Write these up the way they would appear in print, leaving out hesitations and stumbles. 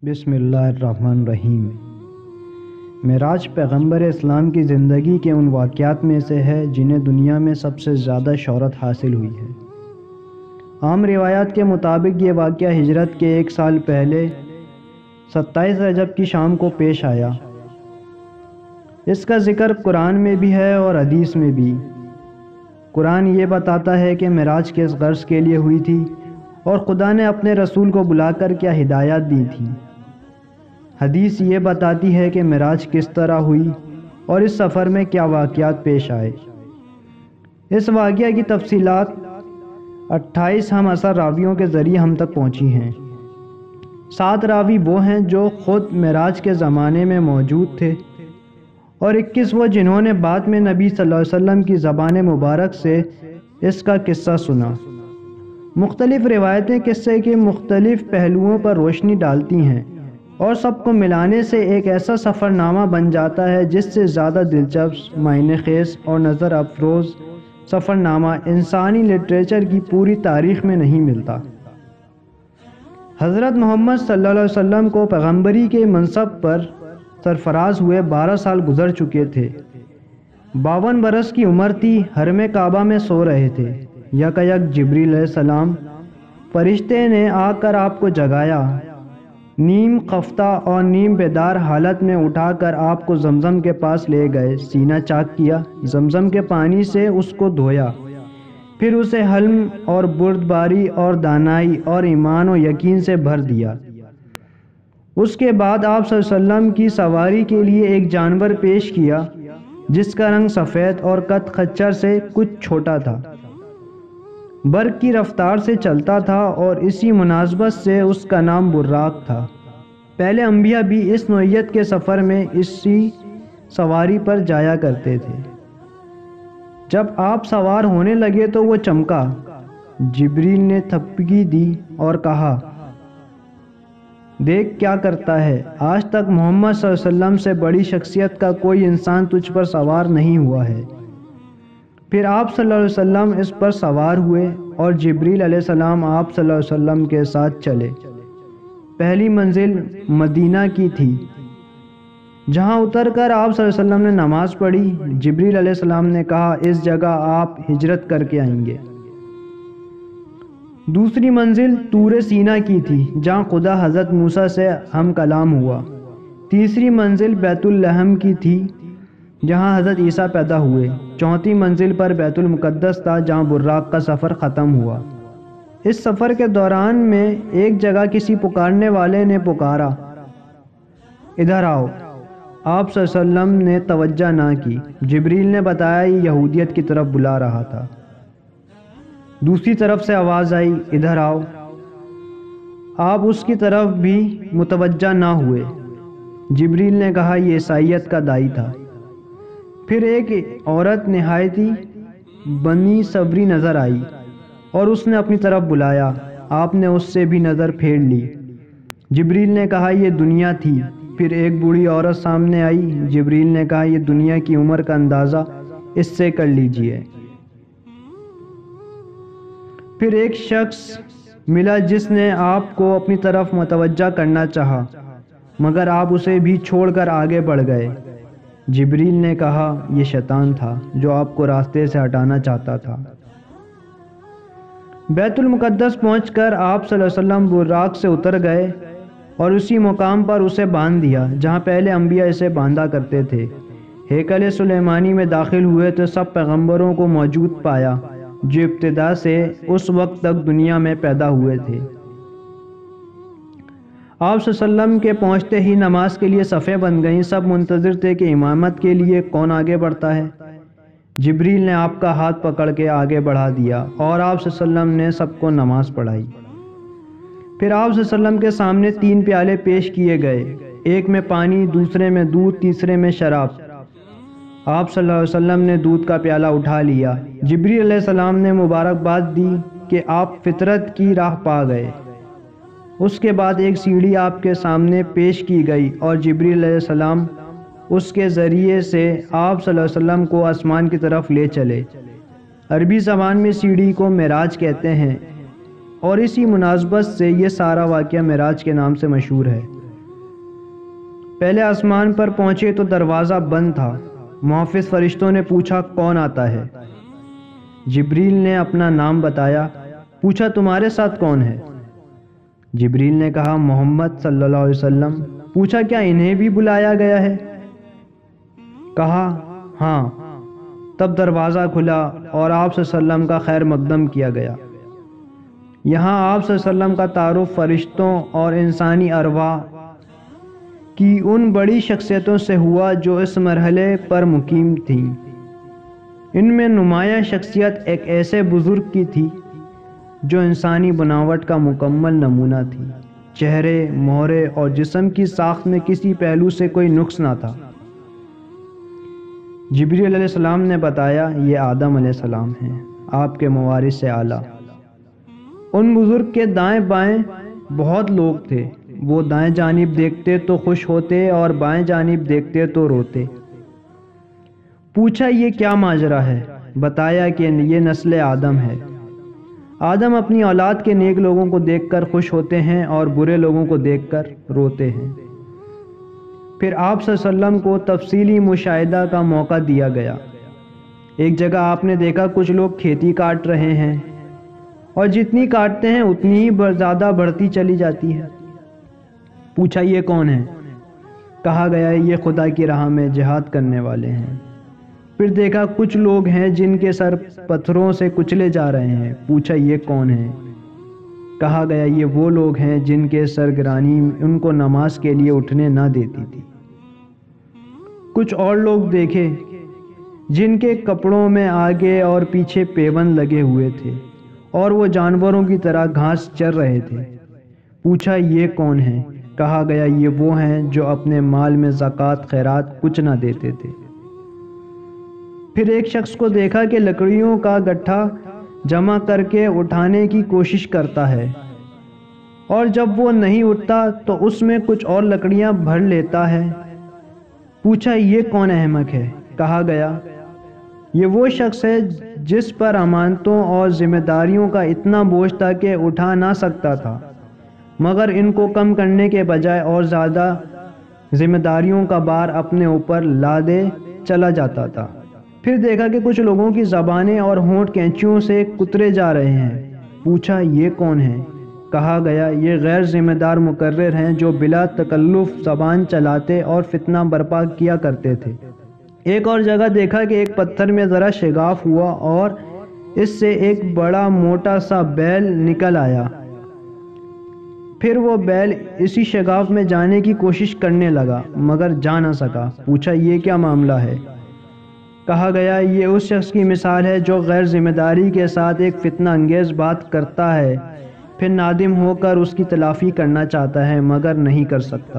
بسم اللہ الرحمن الرحیم۔ معراج پیغمبر اسلام کی زندگی کے ان واقعات میں سے ہے جنہیں دنیا میں سب سے زیادہ شہرت حاصل ہوئی ہے۔ عام روایات کے مطابق یہ واقعہ ہجرت کے 1 سال پہلے 27 رجب کی شام کو پیش آیا۔ اس کا ذکر قرآن میں بھی ہے اور حدیث میں بھی۔ قرآن یہ بتاتا ہے کہ معراج کس غرض کے لیے ہوئی تھی اور خدا نے اپنے رسول کو بلا کر کیا ہدایات دی تھی۔ حدیث یہ بتاتی ہے کہ معراج کس طرح ہوئی اور اس سفر میں کیا واقعات پیش آئے۔ اس واقعہ کی تفصیلات 28 ہم اثر راویوں کے ذریعے ہم تک پہنچی ہیں۔ 7 راوی وہ ہیں جو خود معراج کے زمانے میں موجود تھے اور 21 وہ جنہوں نے بعد میں نبی صلی اللہ علیہ وسلم کی زبان مبارک سے اس کا قصہ سنا۔ مختلف روایتیں قصے کے مختلف پہلوؤں پر روشنی ڈالتی ہیں اور سب کو ملانے سے ایک ایسا سفر نامہ بن جاتا ہے جس سے زیادہ دلچسپ، معنی خیز اور نظر افروز سفر نامہ انسانی لٹریچر کی پوری تاریخ میں نہیں ملتا۔ حضرت محمد صلی اللہ علیہ وسلم کو پیغمبری کے منصب پر سرفراز ہوئے 12 سال گزر چکے تھے۔ 52 برس کی عمر تھی۔ حرم کعبہ میں سو رہے تھے۔ یک جبریل علیہ السلام فرشتے نے آ کر آپ کو جگایا، نیم خفتہ اور نیم بیدار حالت میں اٹھا کر آپ کو زمزم کے پاس لے گئے، سینہ چاک کیا، زمزم کے پانی سے اس کو دھویا، پھر اسے حلم اور بردباری اور دانائی اور ایمان و یقین سے بھر دیا۔ اس کے بعد آپ صلی اللہ علیہ وسلم کی سواری کے لیے ایک جانور پیش کیا جس کا رنگ سفید اور قد خچر سے کچھ چھوٹا تھا، برق کی رفتار سے چلتا تھا اور اسی مناسبت سے اس کا نام براق تھا۔ پہلے انبیاء بھی اس نوعیت کے سفر میں اسی سواری پر جایا کرتے تھے۔ جب آپ سوار ہونے لگے تو وہ چمکا۔ جبریل نے تھپکی دی اور کہا، دیکھ کیا کرتا ہے، آج تک محمد صلی اللہ علیہ وسلم سے بڑی شخصیت کا کوئی انسان تجھ پر سوار نہیں ہوا ہے۔ پھر آپ صلی اللہ علیہ وسلم اس پر سوار ہوئے اور جبریل علیہ السلام آپ صلی اللہ علیہ وسلم کے ساتھ چلے۔ پہلی منزل مدینہ کی تھی، جہاں اتر کر آپ صلی اللہ علیہ وسلم نے نماز پڑھی۔ جبریل علیہ السلام نے کہا، اس جگہ آپ ہجرت کر کے آئیں گے۔ دوسری منزل طور سینا کی تھی، جہاں خدا حضرت موسیٰ سے ہم کلام ہوا۔ تیسری منزل بیت اللحم کی تھی، جہاں حضرت عیسیٰ پیدا ہوئے۔ چوتھی منزل پر بیت المقدس تھا، جہاں براق کا سفر ختم ہوا۔ اس سفر کے دوران میں ایک جگہ کسی پکارنے والے نے پکارا، ادھر آؤ۔ آپ صلی اللہ علیہ وسلم نے توجہ نہ کی۔ جبریل نے بتایا یہ یہودیت کی طرف بلا رہا تھا۔ دوسری طرف سے آواز آئی، ادھر آؤ۔ آپ اس کی طرف بھی متوجہ نہ ہوئے۔ جبریل نے کہا یہ عیسائیت کا داعی تھا۔ پھر ایک عورت نہایتی بنی صبری نظر آئی اور اس نے اپنی طرف بلایا۔ آپ نے اس سے بھی نظر پھیر لی۔ جبریل نے کہا یہ دنیا تھی۔ پھر ایک بوڑھی عورت سامنے آئی۔ جبریل نے کہا یہ دنیا کی عمر کا اندازہ اس سے کر لیجئے۔ پھر ایک شخص ملا جس نے آپ کو اپنی طرف متوجہ کرنا چاہا، مگر آپ اسے بھی چھوڑ کر آگے بڑھ گئے۔ جبریل نے کہا یہ شیطان تھا جو آپ کو راستے سے ہٹانا چاہتا تھا۔ بیت المقدس پہنچ کر آپ صلی اللہ علیہ وسلم براق سے اتر گئے اور اسی مقام پر اسے باندھ دیا جہاں پہلے انبیاء اسے باندھا کرتے تھے۔ ہیکل سلیمانی میں داخل ہوئے تو سب پیغمبروں کو موجود پایا جو ابتدا سے اس وقت تک دنیا میں پیدا ہوئے تھے۔ آپ صلی اللہ علیہ وسلم کے پہنچتے ہی نماز کے لیے صفیں بن گئیں۔ سب منتظر تھے کہ امامت کے لیے کون آگے بڑھتا ہے۔ جبریل نے آپ کا ہاتھ پکڑ کے آگے بڑھا دیا اور آپ صلی اللہ علیہ وسلم نے سب کو نماز پڑھائی۔ پھر آپ صلی اللہ علیہ وسلم کے سامنے 3 پیالے پیش کیے گئے، ایک میں پانی، دوسرے میں دودھ، تیسرے میں شراب۔ آپ صلی اللہ علیہ وسلم نے دودھ کا پیالہ اٹھا لیا۔ جبریل علیہ السلام نے مبارکباد دی کہ آپ فطرت کی راہ پا گئے۔ اس کے بعد ایک سیڑھی آپ کے سامنے پیش کی گئی اور جبریل علیہ السلام اس کے ذریعے سے آپ صلی اللہ علیہ وسلم کو آسمان کی طرف لے چلے۔ عربی زبان میں سیڑھی کو معراج کہتے ہیں اور اسی مناسبت سے یہ سارا واقعہ معراج کے نام سے مشہور ہے۔ پہلے آسمان پر پہنچے تو دروازہ بند تھا۔ محافظ فرشتوں نے پوچھا کون آتا ہے؟ جبریل نے اپنا نام بتایا۔ پوچھا تمہارے ساتھ کون ہے؟ جبریل نے کہا محمد صلی اللہ علیہ وسلم۔ پوچھا کیا انہیں بھی بلایا گیا ہے؟ کہا ہاں۔ تب دروازہ کھلا اور آپ صلی اللہ علیہ وسلم کا خیر مقدم کیا گیا۔ یہاں آپ صلی اللہ علیہ وسلم کا تعارف فرشتوں اور انسانی ارواح کی ان بڑی شخصیتوں سے ہوا جو اس مرحلے پر مقیم تھیں۔ ان میں نمایاں شخصیت ایک ایسے بزرگ کی تھی جو انسانی بناوٹ کا مکمل نمونہ تھی۔ چہرے، مہرے اور جسم کی ساخت میں کسی پہلو سے کوئی نقص نہ تھا۔ جبریل علیہ السلام نے بتایا یہ آدم علیہ السلام ہیں، آپ کے موارث سے اعلیٰ۔ ان بزرگ کے دائیں بائیں بہت لوگ تھے۔ وہ دائیں جانب دیکھتے تو خوش ہوتے اور بائیں جانب دیکھتے تو روتے۔ پوچھا یہ کیا ماجرا ہے؟ بتایا کہ یہ نسل آدم ہے۔ آدم اپنی اولاد کے نیک لوگوں کو دیکھ کر خوش ہوتے ہیں اور برے لوگوں کو دیکھ کر روتے ہیں۔ پھر آپ صلی اللہ علیہ وسلم کو تفصیلی مشاہدہ کا موقع دیا گیا۔ ایک جگہ آپ نے دیکھا کچھ لوگ کھیتی کاٹ رہے ہیں اور جتنی کاٹتے ہیں اتنی ہی زیادہ بڑھتی چلی جاتی ہے۔ پوچھا یہ کون ہے؟ کہا گیا یہ خدا کی راہ میں جہاد کرنے والے ہیں۔ پھر دیکھا کچھ لوگ ہیں جن کے سر پتھروں سے کچلے جا رہے ہیں۔ پوچھا یہ کون ہے؟ کہا گیا یہ وہ لوگ ہیں جن کے سرگرانی ان کو نماز کے لیے اٹھنے نہ دیتی تھی۔ کچھ اور لوگ دیکھے جن کے کپڑوں میں آگے اور پیچھے پیوند لگے ہوئے تھے اور وہ جانوروں کی طرح گھاس چر رہے تھے۔ پوچھا یہ کون ہیں؟ کہا گیا یہ وہ ہیں جو اپنے مال میں زکوٰۃ خیرات کچھ نہ دیتے تھے۔ پھر ایک شخص کو دیکھا کہ لکڑیوں کا گٹھا جمع کر کے اٹھانے کی کوشش کرتا ہے اور جب وہ نہیں اٹھتا تو اس میں کچھ اور لکڑیاں بھر لیتا ہے۔ پوچھا یہ کون احمق ہے؟ کہا گیا یہ وہ شخص ہے جس پر امانتوں اور ذمہ داریوں کا اتنا بوجھ تھا کہ اٹھا نہ سکتا تھا، مگر ان کو کم کرنے کے بجائے اور زیادہ ذمہ داریوں کا بار اپنے اوپر لادے چلا جاتا تھا۔ پھر دیکھا کہ کچھ لوگوں کی زبانیں اور ہونٹ کینچیوں سے کترے جا رہے ہیں۔ پوچھا یہ کون ہے؟ کہا گیا یہ غیر ذمہ دار مقرر ہیں جو بلا تکلف زبان چلاتے اور فتنہ برپا کیا کرتے تھے۔ ایک اور جگہ دیکھا کہ ایک پتھر میں ذرا شگاف ہوا اور اس سے ایک بڑا موٹا سا بیل نکل آیا۔ پھر وہ بیل اسی شگاف میں جانے کی کوشش کرنے لگا مگر جا نہ سکا۔ پوچھا یہ کیا معاملہ ہے؟ کہا گیا یہ اس شخص کی مثال ہے جو غیر ذمہ داری کے ساتھ ایک فتنہ انگیز بات کرتا ہے، پھر نادم ہو کر اس کی تلافی کرنا چاہتا ہے مگر نہیں کر سکتا۔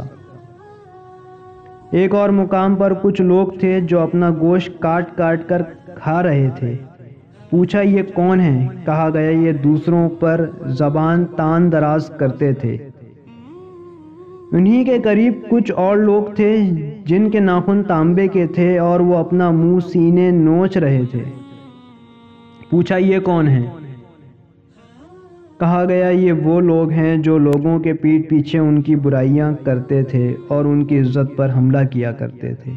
ایک اور مقام پر کچھ لوگ تھے جو اپنا گوشت کاٹ کاٹ کر کھا رہے تھے۔ پوچھا یہ کون ہیں؟ کہا گیا یہ دوسروں پر زبان تان دراز کرتے تھے۔ انہی کے قریب کچھ اور لوگ تھے جن کے ناخن تانبے کے تھے اور وہ اپنا منہ سینے نوچ رہے تھے۔ پوچھا یہ کون ہیں؟ کہا گیا یہ وہ لوگ ہیں جو لوگوں کے پیٹھ پیچھے ان کی برائیاں کرتے تھے اور ان کی عزت پر حملہ کیا کرتے تھے۔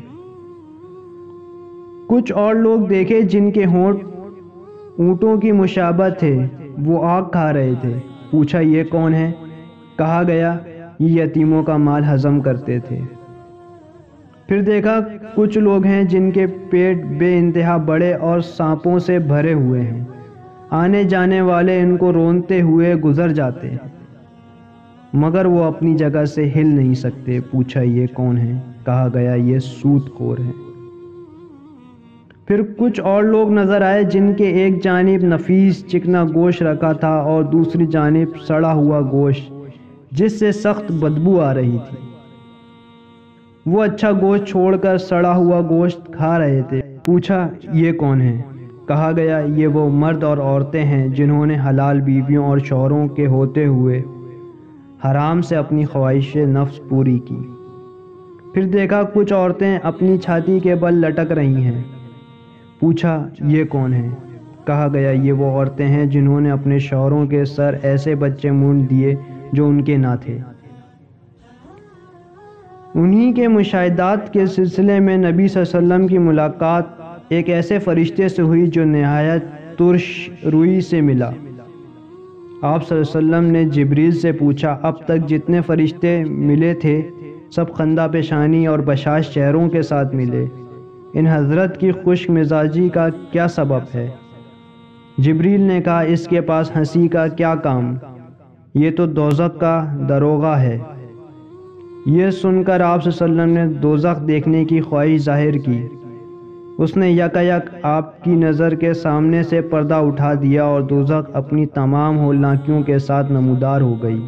کچھ اور لوگ دیکھے جن کے ہونٹ اونٹوں کی مشابہ تھے، وہ آگ کھا رہے تھے۔ پوچھا یہ کون ہے؟ کہا گیا یہ یتیموں کا مال ہضم کرتے تھے۔ پھر دیکھا کچھ لوگ ہیں جن کے پیٹ بے انتہا بڑے اور سانپوں سے بھرے ہوئے ہیں، آنے جانے والے ان کو رونتے ہوئے گزر جاتے ہیں مگر وہ اپنی جگہ سے ہل نہیں سکتے۔ پوچھا یہ کون ہے؟ کہا گیا یہ سود خور ہیں۔ پھر کچھ اور لوگ نظر آئے جن کے ایک جانب نفیس چکنا گوشت رکھا تھا اور دوسری جانب سڑا ہوا گوشت جس سے سخت بدبو آ رہی تھی۔ وہ اچھا گوشت چھوڑ کر سڑا ہوا گوشت کھا رہے تھے۔ پوچھا یہ کون ہے؟ کہا گیا یہ وہ مرد اور عورتیں ہیں جنہوں نے حلال بیویوں اور شوہروں کے ہوتے ہوئے حرام سے اپنی خواہش نفس پوری کی۔ پھر دیکھا کچھ عورتیں اپنی چھاتی کے بل لٹک رہی ہیں۔ پوچھا یہ کون ہیں؟ کہا گیا یہ وہ عورتیں ہیں جنہوں نے اپنے شوہروں کے سر ایسے بچے مونڈ دیے جو ان کے نہ تھے۔ انہی کے مشاہدات کے سلسلے میں نبی صلی اللہ علیہ وسلم کی ملاقات ایک ایسے فرشتے سے ہوئی جو نہایت ترش روئی سے ملا۔ آپ صلی اللہ علیہ وسلم نے جبریل سے پوچھا، اب تک جتنے فرشتے ملے تھے سب خندہ پیشانی اور بشاش چہروں کے ساتھ ملے، ان حضرت کی خشک مزاجی کا کیا سبب ہے؟ جبریل نے کہا، اس کے پاس ہنسی کا کیا کام، یہ تو دوزخ کا داروغہ ہے۔ یہ سن کر آپ صلی اللہ علیہ وسلم نے دوزخ دیکھنے کی خواہش ظاہر کی۔ اس نے یکایک آپ کی نظر کے سامنے سے پردہ اٹھا دیا اور دوزخ اپنی تمام ہولناکیوں کے ساتھ نمودار ہو گئی۔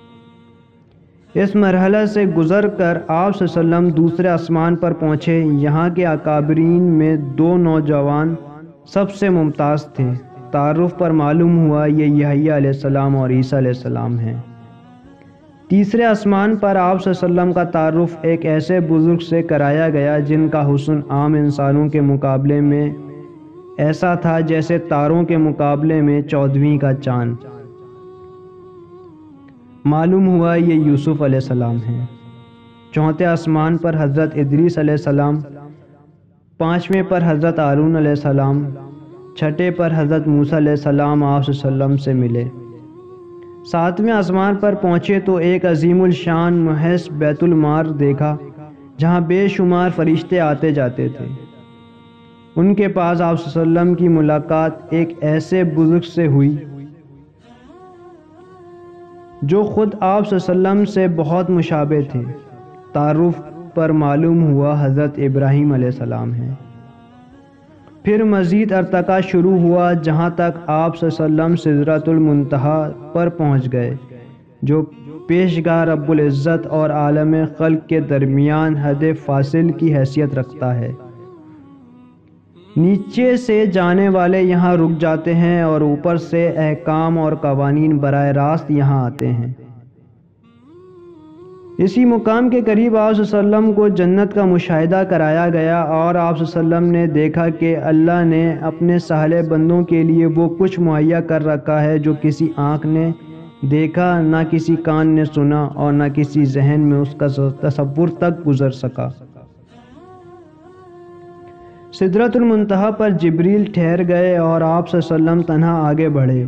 اس مرحلہ سے گزر کر آپ صلی اللہ علیہ وسلم دوسرے آسمان پر پہنچے۔ یہاں کے اکابرین میں دو نوجوان سب سے ممتاز تھے۔ تعارف پر معلوم ہوا یہ یحییٰ علیہ السلام اور عیسیٰ علیہ السلام ہیں۔ تیسرے آسمان پر آپ صلی اللہ علیہ وسلم کا تعارف ایک ایسے بزرگ سے کرایا گیا جن کا حسن عام انسانوں کے مقابلے میں ایسا تھا جیسے تاروں کے مقابلے میں 14ویں کا چاند۔ معلوم ہوا یہ یوسف علیہ السلام ہیں۔ چوتھے آسمان پر حضرت ادریس علیہ السلام، پانچویں پر حضرت ہارون علیہ السلام، چھٹے پر حضرت موسیٰ علیہ السلام آپ صلی اللہ علیہ وسلم سے ملے۔ ساتویں آسمان پر پہنچے تو ایک عظیم الشان محض بیت المار دیکھا جہاں بے شمار فرشتے آتے جاتے تھے۔ ان کے پاس آپ صلی اللہ علیہ وسلم کی ملاقات ایک ایسے بزرگ سے ہوئی جو خود آپ صلی اللہ علیہ وسلم سے بہت مشابہ تھے۔ تعارف پر معلوم ہوا حضرت ابراہیم علیہ السلام ہیں۔ پھر مزید ارتقا شروع ہوا جہاں تک آپ صلی اللہ علیہ وسلم سدرۃ المنتہا پر پہنچ گئے جو پیشگاہ رب العزت اور عالم خلق کے درمیان حد فاصل کی حیثیت رکھتا ہے۔ نیچے سے جانے والے یہاں رک جاتے ہیں اور اوپر سے احکام اور قوانین براہ راست یہاں آتے ہیں۔ اسی مقام کے قریب آپ صلی اللہ علیہ وسلم کو جنت کا مشاہدہ کرایا گیا اور آپ صلی اللہ علیہ وسلم نے دیکھا کہ اللہ نے اپنے صالح بندوں کے لیے وہ کچھ مہیا کر رکھا ہے جو کسی آنکھ نے دیکھا، نہ کسی کان نے سنا اور نہ کسی ذہن میں اس کا تصور تک گزر سکا۔ سدرۃ المنتہا پر جبریل ٹھہر گئے اور آپ صلی اللہ علیہ وسلم تنہا آگے بڑھے۔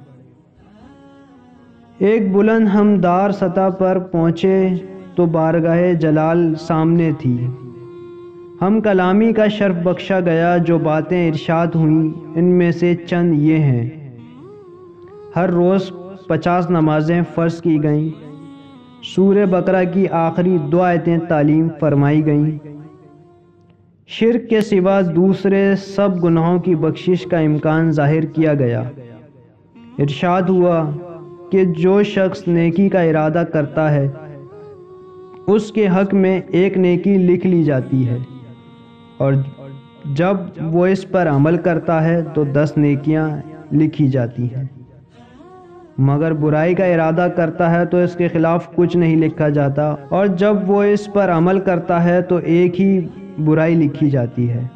ایک بلند ہمدار سطح پر پہنچے تو بارگاہ جلال سامنے تھی۔ ہم کلامی کا شرف بخشا گیا۔ جو باتیں ارشاد ہوئیں ان میں سے چند یہ ہیں۔ ہر روز 50 نمازیں فرض کی گئیں۔ سورہ بقرہ کی آخری 2 آیتیں تعلیم فرمائی گئیں۔ شرک کے سوا دوسرے سب گناہوں کی بخشش کا امکان ظاہر کیا گیا۔ ارشاد ہوا کہ جو شخص نیکی کا ارادہ کرتا ہے اس کے حق میں ایک نیکی لکھ لی جاتی ہے اور جب وہ اس پر عمل کرتا ہے تو 10 نیکیاں لکھی جاتی ہیں، مگر برائی کا ارادہ کرتا ہے تو اس کے خلاف کچھ نہیں لکھا جاتا اور جب وہ اس پر عمل کرتا ہے تو ایک ہی برائی لکھی جاتی ہے۔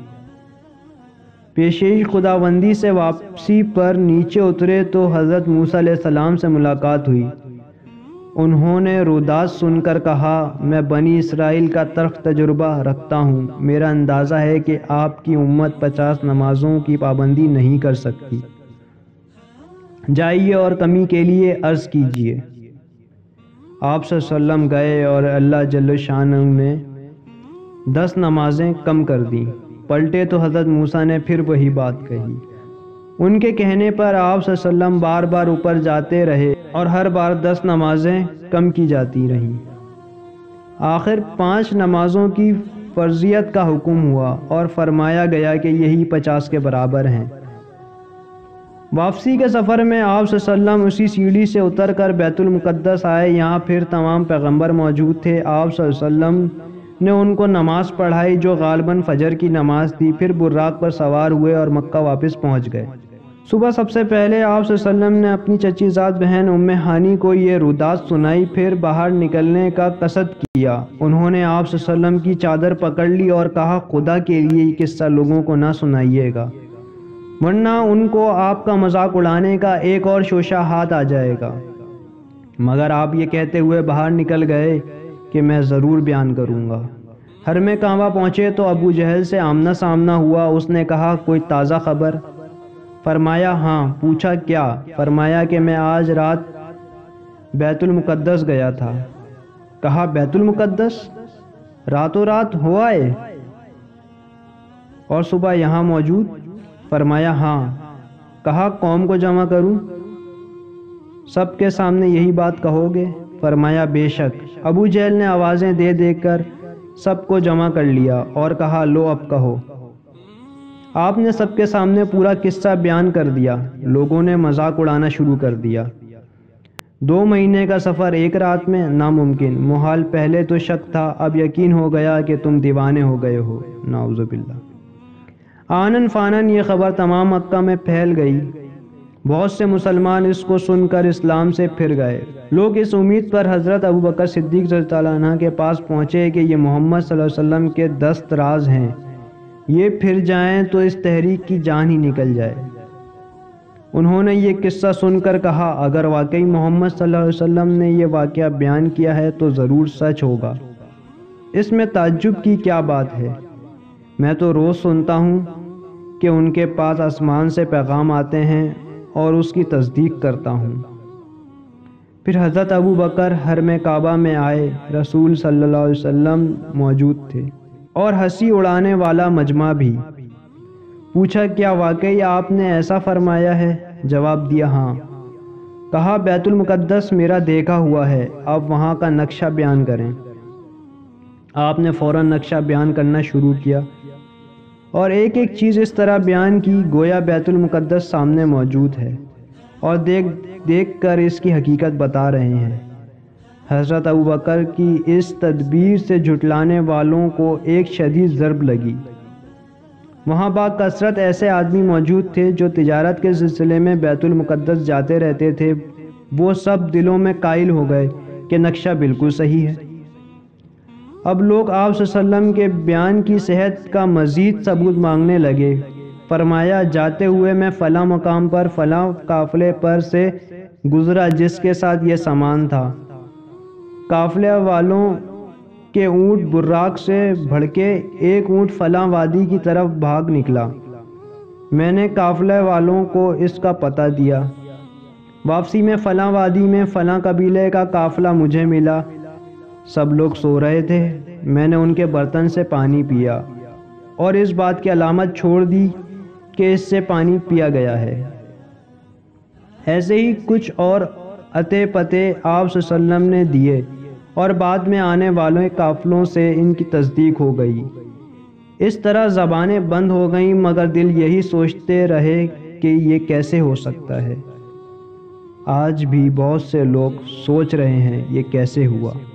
پیشی خداوندی سے واپسی پر نیچے اترے تو حضرت موسیٰ علیہ السلام سے ملاقات ہوئی۔ انہوں نے رودات سن کر کہا، میں بنی اسرائیل کا تلخ تجربہ رکھتا ہوں، میرا اندازہ ہے کہ آپ کی امت 50 نمازوں کی پابندی نہیں کر سکتی، جائیے اور کمی کے لیے عرض کیجیے۔ آپ صلی اللہ علیہ وسلم گئے اور اللہ جل شانہ نے 10 نمازیں کم کر دیں۔ پلٹے تو حضرت موسیٰ نے پھر وہی بات کہی۔ ان کے کہنے پر آپ صلی اللہ علیہ وسلم بار بار اوپر جاتے رہے اور ہر بار 10 نمازیں کم کی جاتی رہیں۔ آخر 5 نمازوں کی فرضیت کا حکم ہوا اور فرمایا گیا کہ یہی 50 کے برابر ہیں۔ واپسی کے سفر میں آپ صلی اللہ علیہ وسلم اسی سیڑھی سے اتر کر بیت المقدس آئے۔ یہاں پھر تمام پیغمبر موجود تھے۔ آپ صلی اللہ علیہ وسلم نے ان کو نماز پڑھائی جو غالباً فجر کی نماز تھی، پھر براق پر سوار ہوئے اور مکہ واپس پہنچ گئے۔ صبح سب سے پہلے آپ صلی اللہ علیہ وسلم نے اپنی چچی زاد بہن ام ہانی کو یہ رودات سنائی، پھر باہر نکلنے کا قصد کیا۔ انہوں نے آپ صلی اللہ علیہ وسلم کی چادر پکڑ لی اور کہا، خدا کے لیے یہ قصہ لوگوں کو نہ سنائیے گا ورنہ ان کو آپ کا مذاق اڑانے کا ایک اور شوشہ ہاتھ آ جائے گا۔ مگر آپ یہ کہتے ہوئے باہر نکل گئے کہ میں ضرور بیان کروں گا۔ حرم کعبہ پہنچے تو ابو جہل سے آمنا سامنا ہوا۔ اس نے کہا کوئی تازہ خبر؟ فرمایا ہاں۔ پوچھا کیا؟ فرمایا کہ میں آج رات بیت المقدس گیا تھا۔ کہا بیت المقدس راتوں رات ہو آئے اور صبح یہاں موجود؟ فرمایا ہاں۔ کہا قوم کو جمع کروں؟ سب کے سامنے یہی بات کہو گے؟ فرمایا بے شک۔ ابو جہل نے آوازیں دے دے کر سب کو جمع کر لیا اور کہا لو اب کہو۔ آپ نے سب کے سامنے پورا قصہ بیان کر دیا۔ لوگوں نے مذاق اڑانا شروع کر دیا۔ 2 مہینے کا سفر ایک رات میں؟ ناممکن، محال۔ پہلے تو شک تھا، اب یقین ہو گیا کہ تم دیوانے ہو گئے ہو۔ نعوذ باللہ۔ آنن فانن یہ خبر تمام مکہ میں پھیل گئی۔ بہت سے مسلمان اس کو سن کر اسلام سے پھر گئے۔ لوگ اس امید پر حضرت ابوبکر صدیق رضی اللہ عنہ کے پاس پہنچے کہ یہ محمد صلی اللہ علیہ وسلم کے دست راز ہیں، یہ پھر جائیں تو اس تحریک کی جان ہی نکل جائے۔ انہوں نے یہ قصہ سن کر کہا اگر واقعی محمد صلی اللہ علیہ وسلم نے یہ واقعہ بیان کیا ہے تو ضرور سچ ہوگا، اس میں تعجب کی کیا بات ہے؟ میں تو روز سنتا ہوں کہ ان کے پاس آسمان سے پیغام آتے ہیں اور اس کی تصدیق کرتا ہوں۔ پھر حضرت ابوبکر حرم کعبہ میں آئے، رسول صلی اللہ علیہ وسلم موجود تھے اور ہنسی اڑانے والا مجمع بھی۔ پوچھا کیا واقعی آپ نے ایسا فرمایا ہے؟ جواب دیا ہاں۔ کہا بیت المقدس میرا دیکھا ہوا ہے، آپ وہاں کا نقشہ بیان کریں۔ آپ نے فوراً نقشہ بیان کرنا شروع کیا اور ایک ایک چیز اس طرح بیان کی گویا بیت المقدس سامنے موجود ہے اور دیکھ کر اس کی حقیقت بتا رہے ہیں۔ حضرت ابوبکر کی اس تدبیر سے جھٹلانے والوں کو ایک شدید ضرب لگی۔ وہاں با کثرت ایسے آدمی موجود تھے جو تجارت کے سلسلے میں بیت المقدس جاتے رہتے تھے، وہ سب دلوں میں قائل ہو گئے کہ نقشہ بالکل صحیح ہے۔ اب لوگ آپ صلی اللہ علیہ وسلم کے بیان کی صحت کا مزید ثبوت مانگنے لگے۔ فرمایا جاتے ہوئے میں فلاں مقام پر فلاں قافلے پر سے گزرا جس کے ساتھ یہ سامان تھا۔ قافلے والوں کے اونٹ براق سے بھڑکے، ایک اونٹ فلاں وادی کی طرف بھاگ نکلا۔ میں نے قافلے والوں کو اس کا پتہ دیا۔ واپسی میں فلاں وادی میں فلاں قبیلے کا قافلہ مجھے ملا۔ سب لوگ سو رہے تھے، میں نے ان کے برتن سے پانی پیا اور اس بات کی علامت چھوڑ دی کہ اس سے پانی پیا گیا ہے۔ ایسے ہی کچھ اور عطے پتے آپ صلی اللہ علیہ وسلم نے دیے اور بعد میں آنے والے قافلوں سے ان کی تصدیق ہو گئی۔ اس طرح زبانیں بند ہو گئیں مگر دل یہی سوچتے رہے کہ یہ کیسے ہو سکتا ہے۔ آج بھی بہت سے لوگ سوچ رہے ہیں یہ کیسے ہوا۔